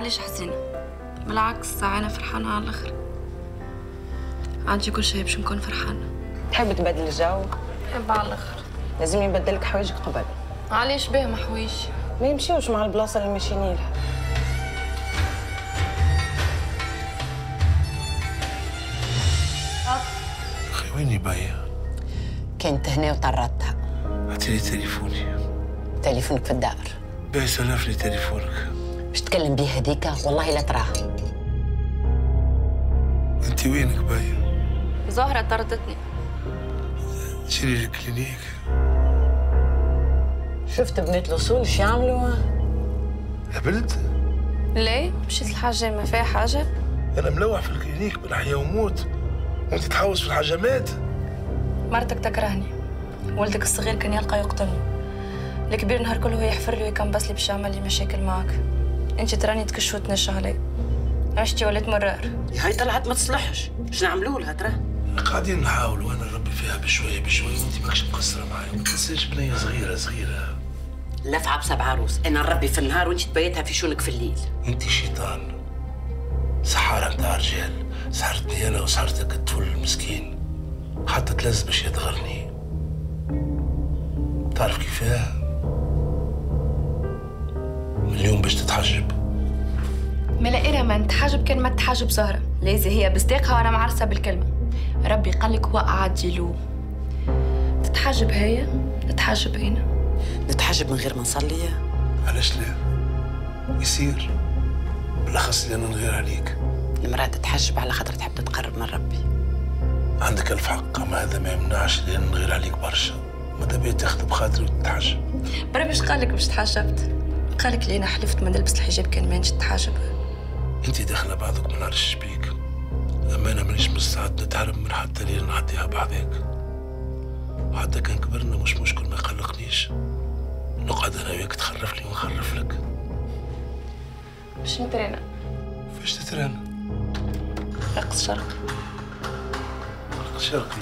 معليش حزينة، بالعكس أنا فرحانة على الآخر. عندي كل شيء باش نكون فرحانة. تحب تبدل الجو؟ نحب على الآخر. لازم نبدلك حوايجك قبل. معليش بيه ما حوايج؟ ما يمشيوش مع البلاصة اللي ماشيين لها. أخي ويني باية؟ كانت هنا وطردتها. هاتي لي تليفوني. تليفونك في الدار. باهي سلف لي تليفونك. باش تكلم بيه هذيك والله لا تراه. انت وينك باية؟ زهرة طردتني. شيلي لي الكلينيك. شفت بنات الوصول اش يعملوا؟ هبلت؟ ليه؟ مشيت الحاجة ما فيها حاجة؟ أنا ملوح في الكلينيك بين حياة وموت، وأنت تحوس في الحجامات. مرتك تكرهني، ولدك الصغير كان يلقى يقتلني، الكبير نهار كله يحفر لي ويكنبس لي باش يعمل لي مشاكل معك. انت تراني تكش وتنشى علي، عشتي وليت مرار. هاي طلعت ما تصلحش، اش نعملوا لها ترى؟ قاعدين نحاولوا وأنا نربي فيها بشوية بشوية، وأنت ماكش مقصرة معايا، وما تنساش بنية صغيرة. لفعة بسبع عروس، انا نربي في النهار وانت تبيتها في شونك في الليل. أنت شيطان، سحارة نتاع رجال، سحرتني أنا وسحرتك الطفل المسكين، حتى تلز باش يدغرني. تعرف كيفاه؟ من اليوم باش تتحجب. ملا ما نتحجب كان ما تحجب زهرة، لازم هي بصديقها وانا معرسة بالكلمة. ربي قالك هو عاجلو. تتحجب هي، نتحجب انا. نتحجب من غير ما نصلي؟ علاش لا؟ يصير، بالاخص اللي انا نغير عليك. المرأة تتحجب على خاطر تحب تتقرب من ربي. عندك الف حق، اما هذا ما يمنعش اللي انا نغير عليك برشا. ماذا بيا تاخذ بخاطري وتتحجب. برا باش قالك باش تحجبت؟ قالك لي انا حلفت ما نلبس الحجاب كان ما نجي تحجب. انت داخله بعضك من نار الشبيك، اما انا مانيش مستعد نتهرب من حتى ليله نعديها بعضك. حتى كان كبرنا مش مشكل، ما يقلقنيش. نقعد انا وياك تخرف لي ونخرف لك. باش نترانا. فاش تترانا؟ رقص شرقي. رقص شرقي؟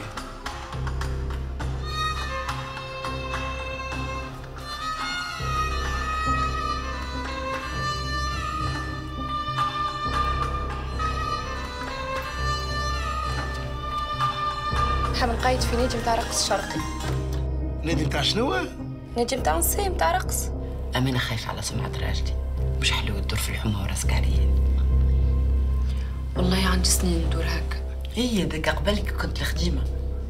نحب نقيد في نادي متاع رقص شرقي. نادي متاع شنو؟ نادي متاع نساء متاع رقص. أنا خايفة على سمعة راجلي، مش حلو تدور في الحومة وراسك عليا. والله عندي سنين ندور هكا. هي ذاك قبلك كنت الخديمة،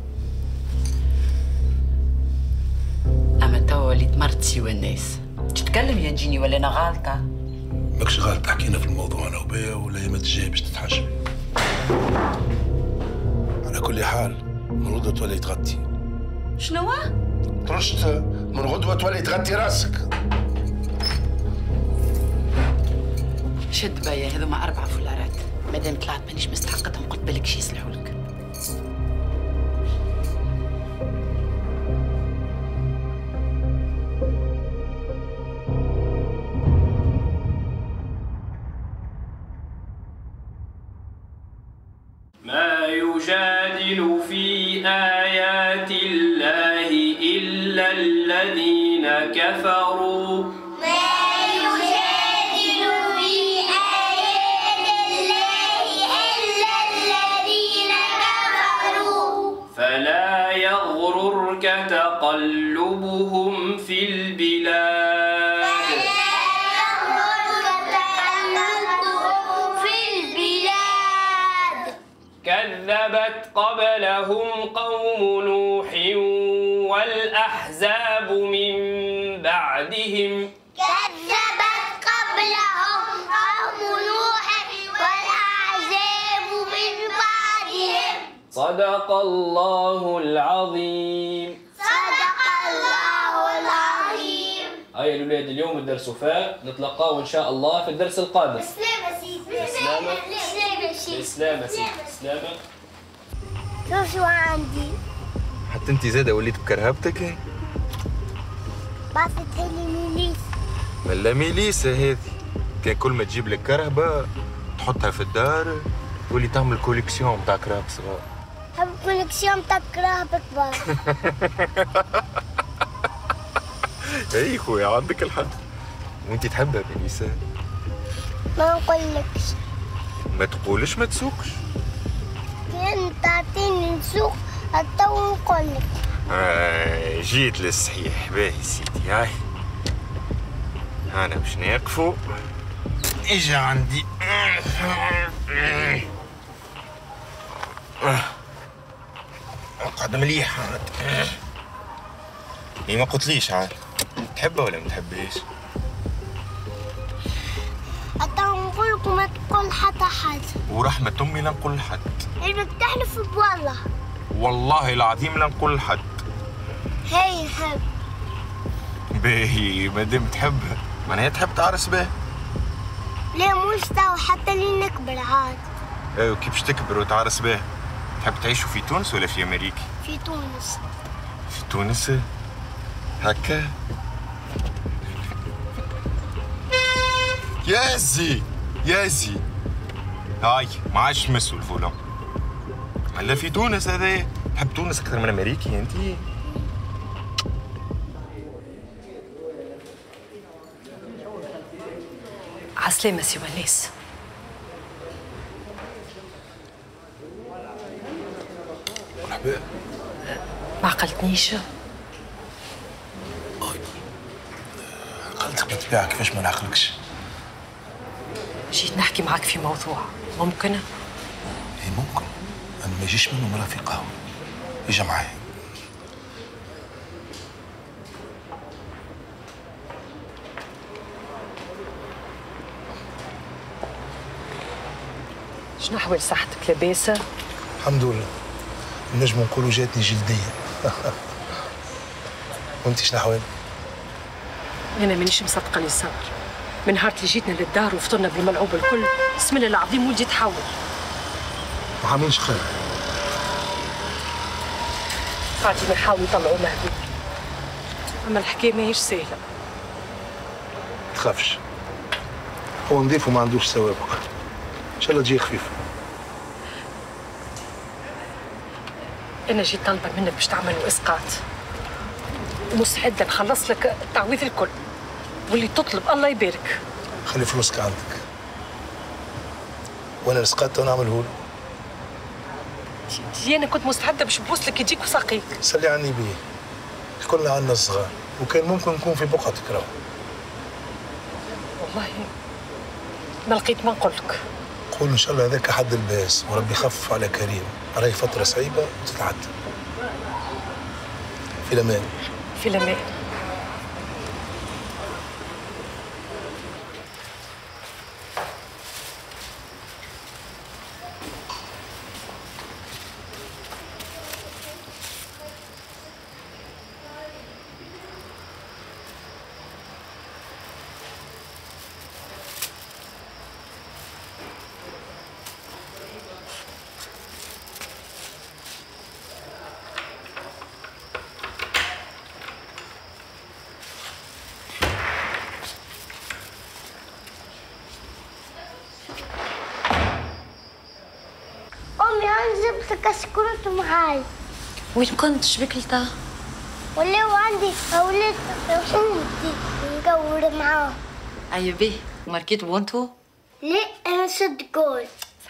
أما توا وليت مرت سوى الناس. تتكلم يا جيني ولا أنا غالطة؟ ماكش غالط، حكينا في الموضوع أنا وبيا والأيامات الجاية باش تتحجب. على كل حال من غدوة تولي تغطي. شنو؟ طرشت من غدوة تولي تغطي راسك. شد بيا هذوما 4 فولارات، مادام طلعت مانيش مستحقتهم قلت بالك شي يصلحوا لك. ما يجادل في آيات الله إلا الذين كفروا. فلا يغررك تقلبهم في البلاد. كذبت قبلهم قوم نوح والأحزاب من بعدهم. كذبت قبلهم قوم نوح والأحزاب من بعدهم. صدق الله العظيم. صدق الله العظيم. هيا الأولاد اليوم الدرس وفاء، نتلقاو إن شاء الله في الدرس القادم. بالسلامة سيدي. بالسلامة. بالسلامة سيدي. بالسلامة. شوفوا عندي. حتى انت زاده وليت بكرهبتك. بعثتها لي ميليس. ملا ميليسا هذه، كان كل ما تجيب لك كرهبه تحطها في الدار تولي تعمل كوليكسيون بتاع كرهب صغار. حب كوليكسيون بتاع كراهب كبار. اي خويا عندك الحق، وانت تحبها ميليسا. ما نقولكش. ما تقولش ما تسوقش. كان تعطيني نسوق التو نقولك. جيت للصحيح. باهي سيدي، هاي أنا باش نقفوا. إجا عندي اقعد مليح عاد. ما قلتليش عاد تحبها ولا ما تحبهاش؟ التو نقولك وما تقول حتى حاجة. ورحمة أمي لا نقول لحد. بدك تحلف بوالله. والله العظيم لا نقول لحد. هي نحب. باهي مادام تحبها معناها تحب تعرس بها. لا مش تو حتى لين نكبر عاد. ايوه كيف باش تكبر وتعرس بها؟ تحب تعيشوا في تونس ولا في امريكا؟ في تونس. في تونس؟ هكا؟ يازي يازي هاي ما عادش تمسوا الفولون. هلا في تونس هذا. تحب تونس اكثر من امريكي انت؟ عسلامة سي ونيس. مرحبا. ما عقلتنيش؟ عقلتك بالطبيعة، كيفاش ما نعقلكش؟ جيت نحكي معاك في موضوع ممكن؟ اي ممكن، اما ما يجيش منه مرة في قهوة. يجي معايا. شنو أحوال صحتك؟ لاباسة؟ الحمد لله، نجم نقولوا جاتني جلدية. وانت شنو احوالك؟ أنا مانيش مصدقة اللي صار. من نهار اللي جيتنا للدار وفطرنا بالملعوب الكل، بسم الله العظيم ولدي تحول. ما عاملينش خير. قاعدين نحاولوا نطلعوا مهدي، أما الحكاية ماهيش سهلة. ما تخافش، هو نضيف وما عندوش سوابق، ان شاء الله تجي خفيفة. أنا جيت طالبة منك باش تعملوا إسقاط، ومستعدة نخلص لك التعويض الكل، واللي تطلب الله يبارك. خلي فلوسك عندك، وانا الاسقاط تو نعمله له. أنا كنت مستعدة باش نبوس لك يجيك وساقيك. سلي عني بيه، كلنا عندنا الصغار، وكان ممكن نكون في بقعتك راهو. والله ما لقيت ما نقول لك. قول ان شاء الله هذاك حد الباس، وربي يخفف على كريم، راهي فترة صعيبة وتتعدى. في الأمان. في الأمان. جبت كشكولات معاي. وين كنت؟ شبيك لتا؟ ولاو عندي أولاد حومتي ندور معاهم. أيوة بيه، وماركيت بونتو؟ لا أنا ست جول.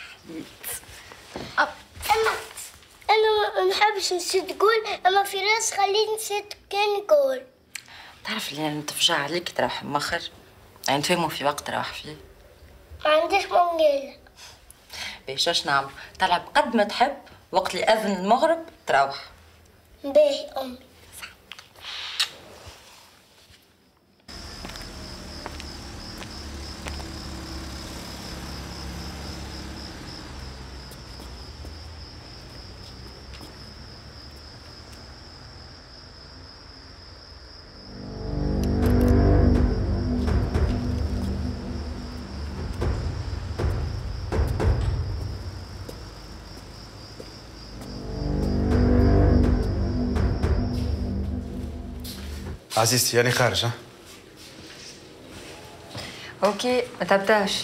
أنا ما نحبش نسد جول، أما في راس خليني نسد كان جول. تعرف اللي أنا نتفجع عليك تروح مخر، يعني نتفاهموا في وقت تروح فيه. ما عنديش منقالة. باهي شاش نعمل؟ تلعب قد ما تحب، وقت اللي أذن المغرب تروح. باهي أمي. عزيزتي أنا خارج. ها اوكي ما تبداش.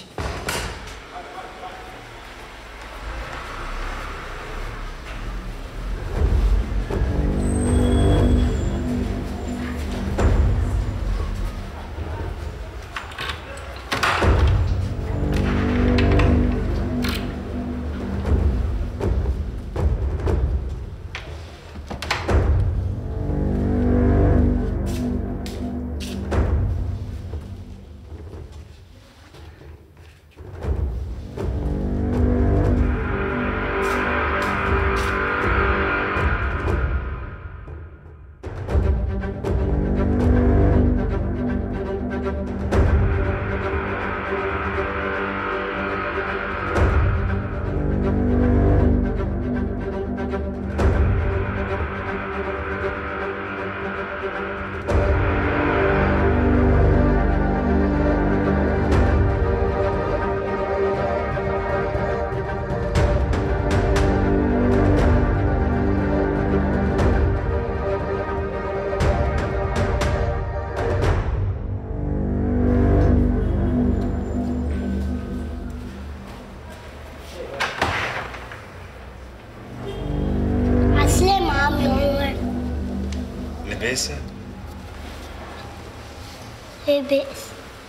لاباسة؟ لا بأس.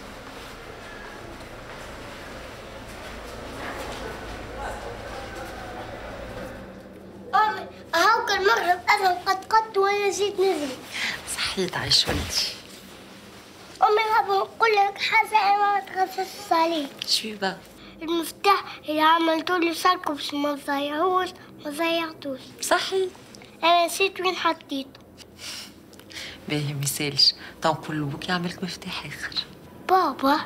أمي هاك المغرب أذن قد وأنا نسيت نزل. صحيت عايش ولدي. أمي غابة نقول لك حاجة ما تغصص عليك. شو بقى؟ المفتاح اللي عملتولي صاركم باش ما تضيعوش ما ضيعتوش. صحيح. أنا نسيت وين حطيته. باهي ما يسالش، تو نقول لبوك يعمل لك مفتاح آخر. بابا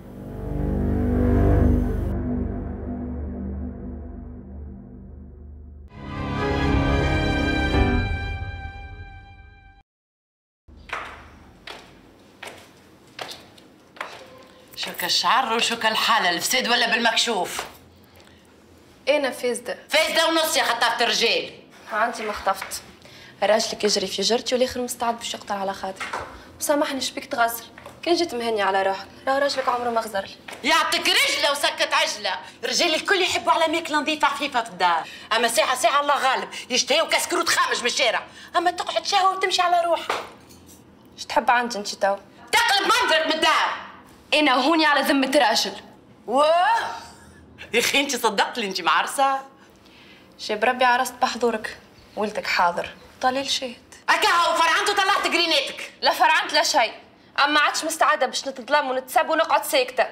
شو كالشعر وشو كالحالة، الفساد ولا بالمكشوف؟ انا فاسده. فاسدة ونص يا خطافة الرجال. عندي ما خطفت. راجلك يجري في جرتي والاخر مستعد باش يقتل على خاطري. وسامحني شبيك تغزر، كان جيت مهني على روحك، راه راجلك عمره ما غزر لي. يعطيك رجله وسكت عجله، الرجال الكل يحبوا على ماكله نظيفه خفيفه في الدار، اما ساعه ساعه الله غالب يشتهيوا كاسكروت خامج من الشارع، اما تقعد شهوه وتمشي على روحها. اش تحب عندي انت تو؟ تقلب منظرك من الدار. انا هوني على ذمه راجل. واه يا اخي انت صدقت لي انت معرسه؟ جاب ربي عرست بحضورك، ولدك حاضر طليل شهد. هكا فرعنت وطلعت جريناتك. لا فرعنت لا شيء، اما عادش مستعده باش نتظلم ونتسب ونقعد ساكته.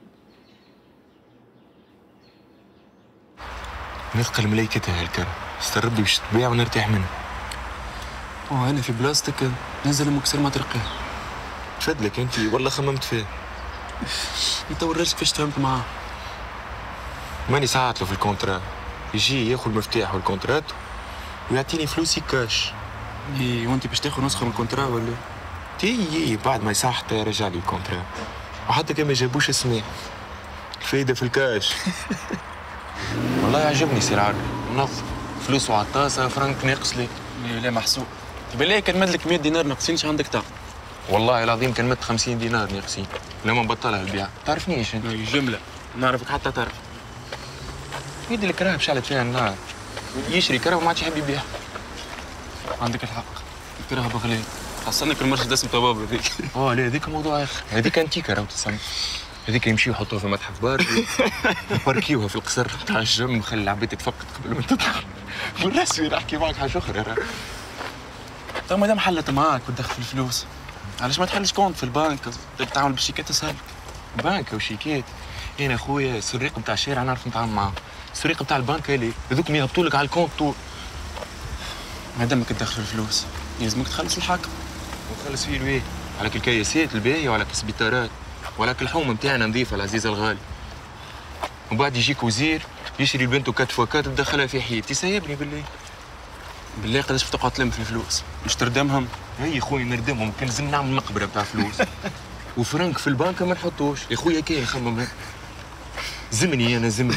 نثقل ملايكتها هالكرة، استر ربي باش تبيع ونرتاح منها. انا في بلاصتك ننزل مكسر ما ترقيه. تفدلك انت والله خممت فيه. انت والراجل كيفاش تفهمت معاه؟ ماني ساعات له في الكونترا، يجي ياخذ المفتاح والكونترات ويعطيني فلوسي كاش. اي وانت باش تاخذ نسخه من الكونترا ولا؟ تي بعد ما يصح حتى يرجع لي الكونترا، وحتى كان ما جابوش السماح الفايده في الكاش. والله يعجبني سي العربي منظم، فلوسه على الطاسه، فرنك ناقص لي. لا محسوب. بالله كان مدلك 100 دينار ناقصين ايش عندك تاع؟ والله العظيم كان مد 50 دينار ناقصين، لما نبطلها البيع. تعرفنيش انت؟ جمله نعرفك حتى تعرف. يدي الكراهه بشعلت فيها النار، يشري كراهه وما عادش يحب يبيعها. عندك الحق، الكراهه بغلي. حصلنا كل مرشد اسم طباب هذيك. لا هذيك موضوع اخر، هذيك انتيكه راهو تسمى. هذيك يمشيو يحطوها في متحف باربي يباركيوها في القصر تاع الجم، خلي العباد تتفقد قبل ما تدخل. بالرسمي نحكي معك حاجه اخرى راه. تو مادام حلت معاك وتدخل الفلوس، علاش ما تحلش كونت في البنك تتعامل بالشيكات اسهل؟ بنك وشيكات؟ انا اخويا السريق نتاع الشارع نعرف نتعامل معاه، السريق نتاع البنك هذي هذوك يهبطوا لك على الكونت طول. مادامك تدخل الفلوس يلزمك تخلص الحاكم. ونخلص فيه لويه؟ على الكياسات الباهيه وعلى السبيطارات وعلى الحومه نتاعنا نظيفه العزيزه الغالي. ومن بعد يجيك وزير يشري البنت كات فوكات تدخلها في حياتي، سيبني بالله. بالله قداش بتقعد تلم في الفلوس؟ مش تردمهم؟ هي خويا نردمهم، كان لازم نعمل مقبره بتاع فلوس. وفرنك في البنك ما نحطوش، يا خويا كاين نخمم. زمني انا زمني.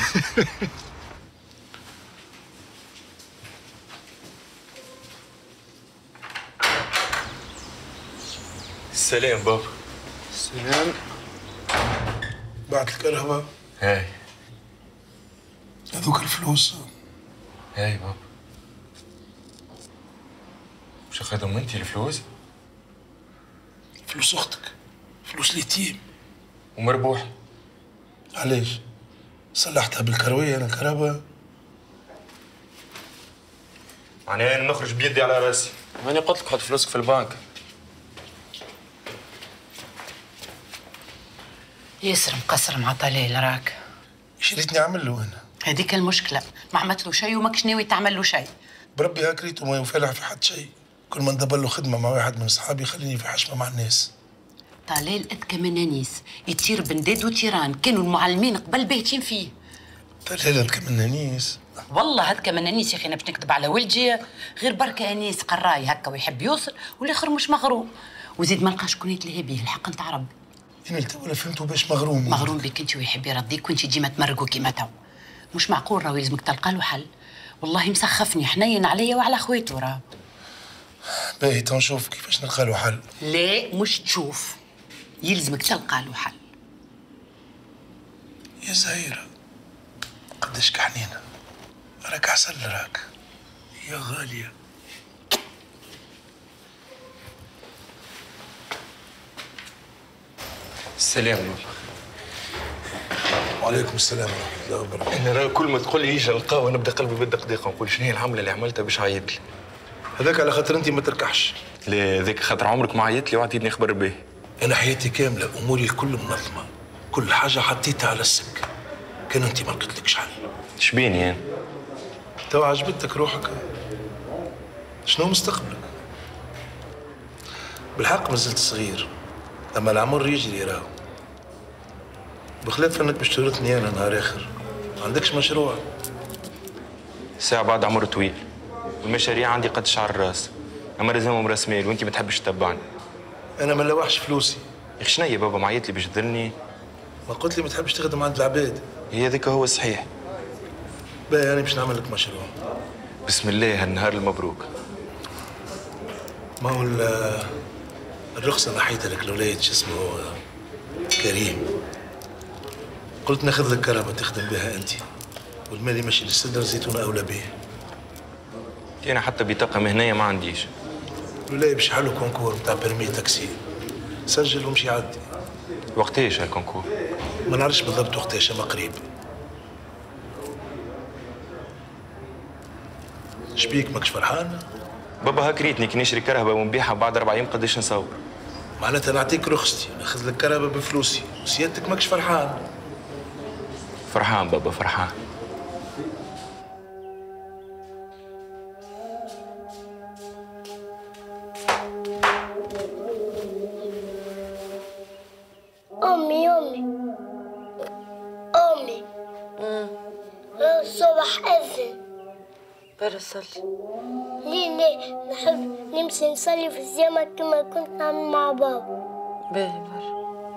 السلام بابا. السلام. بعت الكهرباء؟ هاي. هذوك الفلوس؟ هاي بابا. مش اخذهم انت الفلوس؟ فلوس اختك، فلوس اليتيم. ومربوح. علاش؟ صلحتها بالكروية انا كهرباء؟ معناها انا نخرج بيدي على راسي. ماني قلت لك حط فلوسك في البنك. ياسر مقصر مع طليل راك. ايش ريتني اعمل له انا؟ هذيك المشكله، ما عملت له شيء وماكش ناوي تعمل له شيء. بربي هكريته ما ينفلح في حد شيء، كل ما ندبر له خدمه مع واحد من اصحابي خليني في حشمه مع الناس. طليل اذكى من انيس، يطير بنداد وتيران، كانوا المعلمين قبل بايتين فيه. طليل اذكى من انيس؟ والله هذكى من انيس يا اخي، انا باش نكذب على ولدي، غير بركه انيس قراي هكا ويحب يوصل، والاخر مش مغروم، وزيد ما لقاش شكون يتلهى به، الحق نتاع ربي. انا تو ولا فهمتوا باش مغروم؟ مغروم بك انت ويحب يرضيك وانت ديما تمرقوا كيما تو. مش معقول، راهو يلزمك تلقى له حل. والله مسخفني حنين عليا وعلى خويته راه. باهي تو نشوف كيفاش نلقى له حل. لا مش تشوف، يلزمك تلقى له حل. يا زهيرة قداش كحنينة، راك عسل راك يا غالية. السلام. وعليكم السلام ورحمه الله وبركاته. انا راه كل ما تقول لي يجي القهوه نبدا قلبي بالدقدقه نقول شنو هي العمله اللي عملتها باش عيط لي. هذاك على خاطر انت ما تركحش. لا ذاك خاطر عمرك ما عيطت لي وعطيتني خبر به. انا حياتي كامله اموري الكل منظمه، كل حاجه حطيتها على السك. كان انت ما لقيتلكش حل. شبيني انا؟ توا عجبتك روحك؟ شنو مستقبلك؟ بالحق مازلت صغير، اما العمر يجري راهو. بخلاف انك باش تورثني انا نهار اخر، ما عندكش مشروع. ساعة بعد عمر طويل، والمشاريع عندي قد شعر الراس، اما لازمهم راس مال وانت ما تحبش تتبعني. انا ما نلوحش فلوسي. يا اخي شنيا بابا معيط لي باش تذلني؟ ما قلت لي ما تحبش تخدم عند العباد. هي هذاك هو الصحيح. باهي انا باش نعمل لك مشروع. بسم الله هالنهار المبروك. ما هو الرخصة نحيتها لك الولاد شو اسمه كريم. قلت ناخذ لك كهرباء تخدم بها انت، والمال يمشي للسدر الزيتون اولى به. انا حتى بطاقة مهنية ما عنديش. الولاية باش يحلوا كونكور نتاع بيرمي تاكسي، سجل ومشي عدي. وقتاش هالكونكور؟ ما نعرفش بالضبط وقتاش اما قريب. شبيك ماكش فرحان؟ بابا هاك ريتني كي نشري كرهبة ونبيعها بعد 4 أيام قداش نصور. معناتها نعطيك رخصتي ناخذ لك كرهبة بفلوسي وسيادتك ماكش فرحان. فرحان بابا فرحان. أمي الصبح أذن. برا صلي. ليه نحب نمشي نصلي في الجامع كما كنت نعمل مع بابا. باهي برا.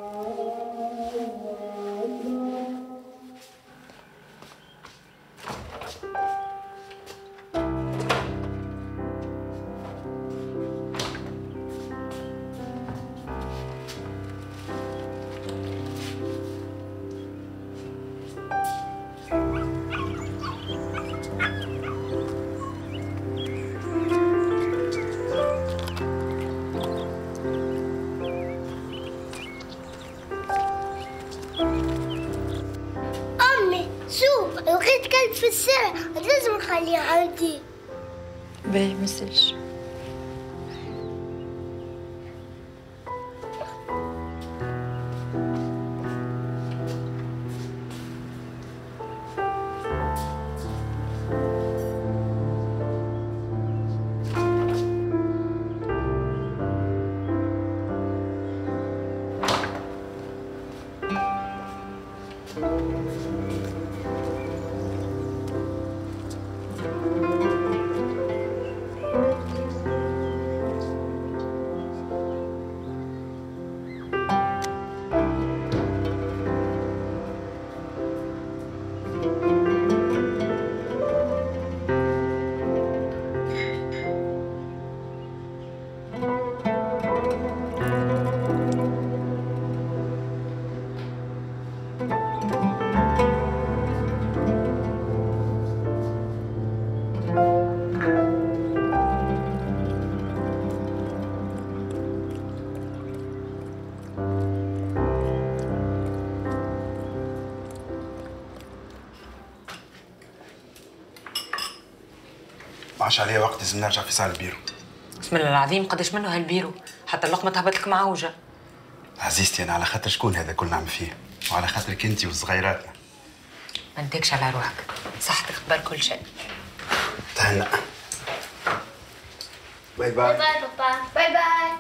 لقيت كلب في الشارع لازم نخليه عندي. باهي مسلش. ما عادش عليا وقت، لازم نرجع في صال البيرو. بسم الله العظيم، قداش منه هالبيرو؟ حتى اللقمه تهبط لك معوجه. عزيزتي انا على خاطر شكون هذا كل نعمل فيه، وعلى خاطرك انت وصغيراتنا. ما انتكش على روحك، صحتك قبل كل شيء. تهنأ. باي باي باي. باي بابا. باي باي.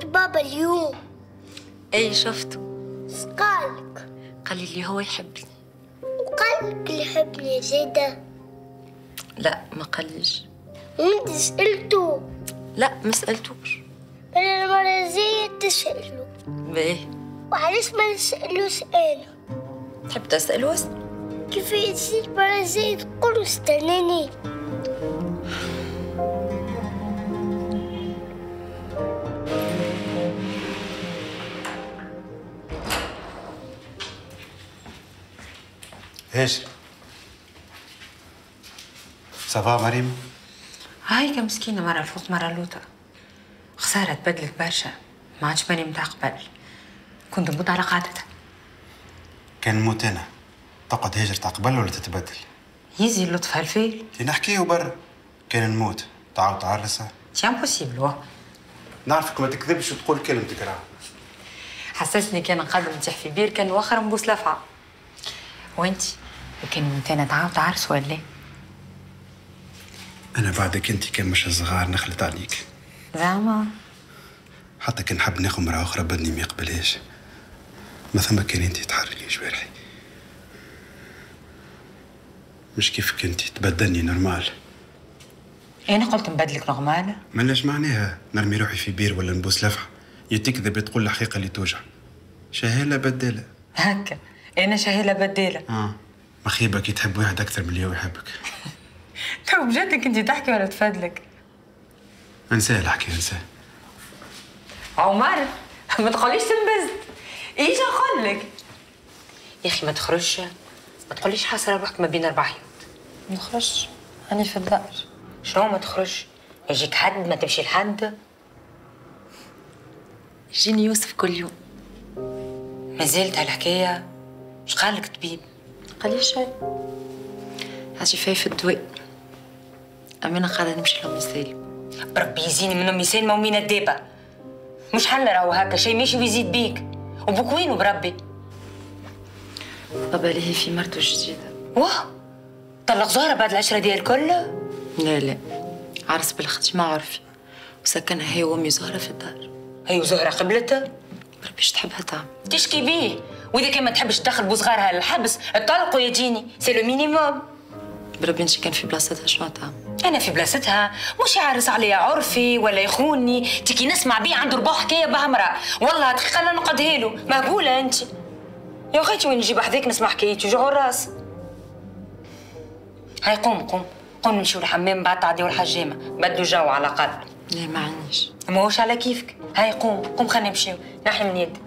شفت بابا اليوم؟ اي شفته. قالك؟ قال لي اللي هو يحبني. وقالك اللي يحبني زيادة؟ لا ما قاليش. وانت سألته؟ لا ما سألتوش. انا المرة زي تسأله. باهي. وعلاش ما نسألوش انا؟ تحب تسأله اسأل. كيف يزيد مرة زي تقولوا استناني. ايش؟ صافا مريم؟ هاي مسكينة مرة الفوق مرة اللوطة. خسارة تبدلت برشا، ما عادش باني متاع قبل. كنت نموت على قعدتها. كان نموت انا تقعد هاجر تاع قبل ولا تتبدل؟ يزي اللطف هالفيل. نحكيو برا. كان نموت تعاود تعرسها. سي امبوسيبل واه. نعرفك ما تكذبش وتقول كلمتك راه. حسسني كان نقدم نتيح في بير كان واخر نبوس لفعة. وانتي وكان نموت انا تعاود تعرس ولا لا؟ انا بعدك انت كان مش صغار نخلط عليك. زعما حتى كان نحب ناخذ مرة أخرى بدني ما يقبلهاش. ما ثم كان أنت تحركي جوارحي. مش كيفك أنت تبدلني نورمال. أنا قلت نبدلك نورمال؟ مالاش معناها نرمي روحي في بير ولا نبوس لفحة. يتكذب تقول الحقيقة اللي توجع. شهالة بدالة. هكا أنا شهالة بدالة. مخيبة كي تحب واحد أكثر من اللي هو يحبك. تو بجدك أنت تحكي ولا تفادلك؟ انساه الحكي انساه. عمر ما تقوليش تنبزت. ايش نقول لك؟ يا اخي ما تخرجش، ما تقوليش حاصره روحك ما بين 4 حيوط. ما نخرجش، أنا في الدار. شنو ما تخرجش؟ يجيك حد ما تمشي لحد؟ يجيني يوسف كل يوم. ما زالت هالحكايه؟ اش قال لك الطبيب؟ قال لي شيء. حاجة فيا في الدواء. أما أنا قاعدة نمشي لهم يسالم. بربي يزيني من امي سالمه ومين الدابه. مش حنا راهو هكا شي ماشي ويزيد بيك. وبوك وينو بربي؟ بابا ليه في مرته جديدة. واه طلق زهرة بعد العشرة ديال الكل؟ لا لا، عرس بالختي ما عرفي، وسكنها هي وامي زهرة في الدار. هي وزهرة قبلتها؟ بربيش تحبها تعمل. تشكي بيه، وإذا كان ما تحبش تدخل بوصغارها للحبس، اطلقوا يا جيني، سي لو مينيموم. بربي انت كان في بلاصتها شنو تعمل؟ أنا في بلاصتها مش يعرس عليا عرفي ولا يخونني، تكي نسمع بيه عنده ربع حكاية بها امرأة، والله دقيقة أنا نقضها له، مهبولة أنت. يا أخيتي وين نجيب حذاك نسمع حكايتي وجعوا الراس. هاي قوم نمشيو للحمام بعد تعديو الحجامة، بدو جو على الأقل. لا ما عنيش. ماهوش على كيفك، هاي قوم خلينا نمشيو، نحي من يدك.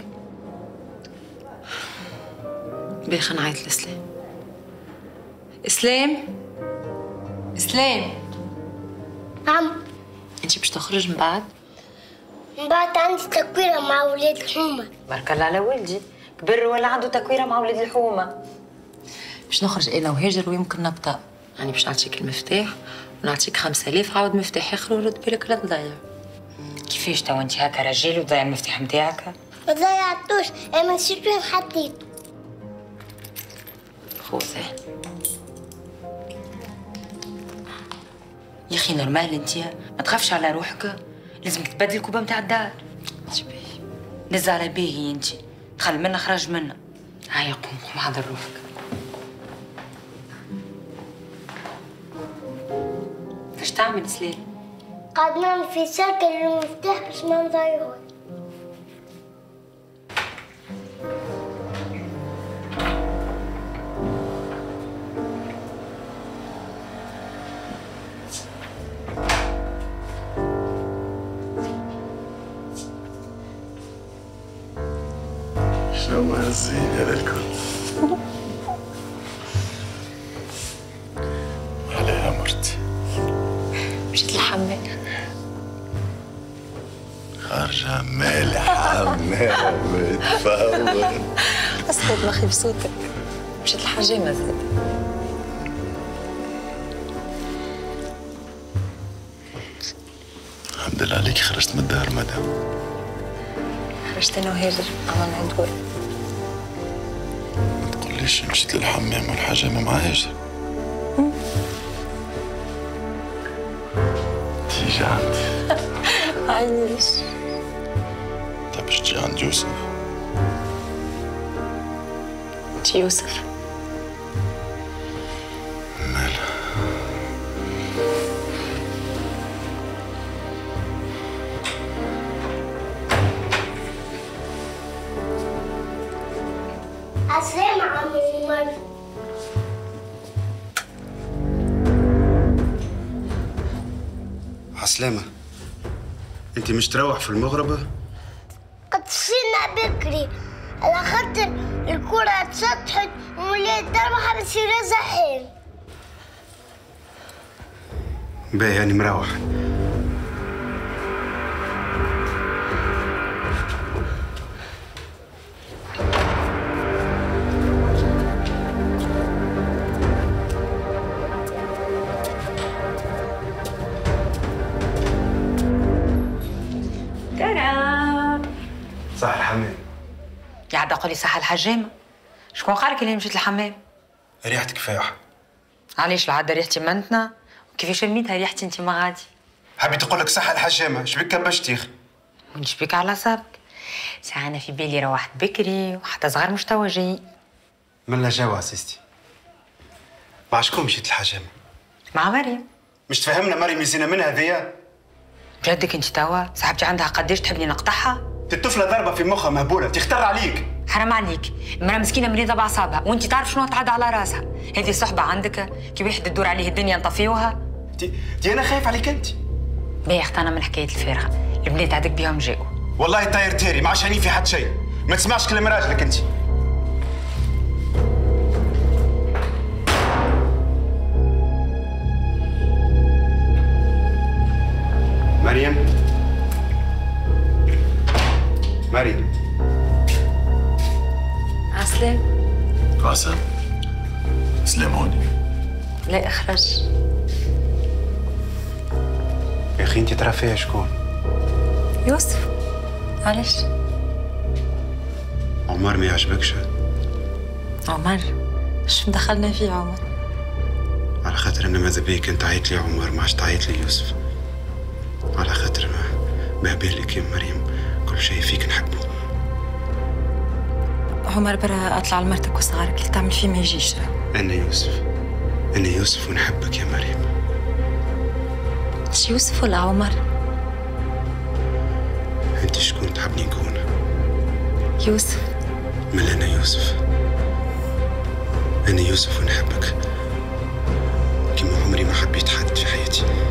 باخي نعيط لسلام. اسلام. نعم. انت باش تخرج من بعد؟ من بعد عندي تكويرة مع ولاد الحومة. بارك الله على ولدي، كبر ولا عنده تكويرة مع ولاد الحومة. باش نخرج انا وهاجر ويمكن نبطأ، يعني باش نعطيك المفتاح ونعطيك 5000 عاود مفتاح اخر ورد بالك لا تضيع. كيفاش تو انت هكا رجال وتضيع المفتاح نتاعك؟ ما ضيعتوش، انا نسيت وين حطيته. خوذه. يا اخي نورمال انت ما تخافش على روحك، لازم تبدل الكوبه نتاع الدار. لز على باهي انت، دخل منا خرج منا. هيا قوم حضر روحك. اش تعمل سليل؟ قاعد نعمل في ساكن المفتاح باش ما نضيعوش. شو ما زين هذا الكل. عليها مرتي. مشيت للحمام. خارجة مالحة متفور. أصوت مخي بصوتك. مشيت الحجامة زاد. الحمد لله عليك خرجت من الدار مدام. خرجت أنا وهاجر عملنا دواء. ما تقوليش مشيت للحمام والحجامة مع هاجر. تيجي عندي. عايش. معناتها باش تجي عند يوسف؟ انت يوسف؟ مالها؟ عسلامة عم عمر. عسلامة، انت مش تروح في المغربة؟ قد صينا بكري على خاطر الكرة تسطحت وولاد دربها بصير زحام. باهي يعني مروح. صح الحمام. قاعدة أقول لي صح الحجامة. شكون قالك اللي مشيت الحمام؟ ريحتك فايحة. علاش العادة ريحتي منتنة؟ وكيفاش شميتها ريحتي انت ما غادي؟ حبيت نقول لك صح الحجامة، شبيك كبشتي يا اخي؟ ونشبيك على صابك. ساعة أنا في بالي روحت بكري وحتى صغار مش توا جايين. ملا جاوا عزيزتي. مع شكون مشيت الحجامة؟ مع مريم. مش تفهمنا مريم يزينا منها ذيا؟ جدك انت توا صاحبتي عندها قداش تحبني نقطعها؟ الطفلة ضربة في مخها مهبولة، تختار عليك. حرام عليك، مرا مسكينة مريضة بأعصابها وانت تعرف شنو تعدى على راسها. هذه صحبة عندك كي واحد تدور عليه الدنيا نطفيوها. دي أنا خايف عليك أنت. باهي اختانا من حكاية الفارغة، البنات عندك بيهم جاوا. والله طاير تيري، ما عادش هاني في حد شيء. ما تسمعش كلام راجلك أنت. مريم. مريم. عسلام. قاسم. سلاموني. لا اخرج. يا أخي أنت ترى فيها شكون؟ يوسف. علاش؟ عمر ما يعجبكش؟ عمر؟ شو دخلنا فيه عمر؟ على خاطر أنا ماذا بيك أنت عيط لي عمر ما عادش تعيط لي يوسف. على خاطر ما بالك يا مريم كل شيء فيك نحبه. عمر برا اطلع لمرتك وصغارك اللي تعمل فيه ما يجيش. أنا يوسف ونحبك يا مريم. مش يوسف ولا عمر؟ أنت شكون تحبني نكون؟ يوسف. مل أنا يوسف. أنا يوسف ونحبك كما عمري ما حبيت حد في حياتي.